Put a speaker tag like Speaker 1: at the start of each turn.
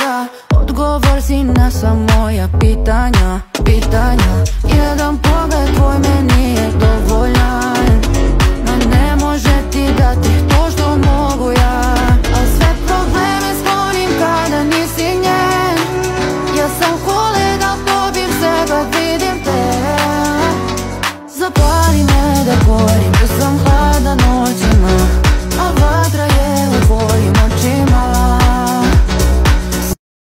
Speaker 1: da odgovor si na sva moja pitanja. Jedan pogled tvoj meni je dovoljan.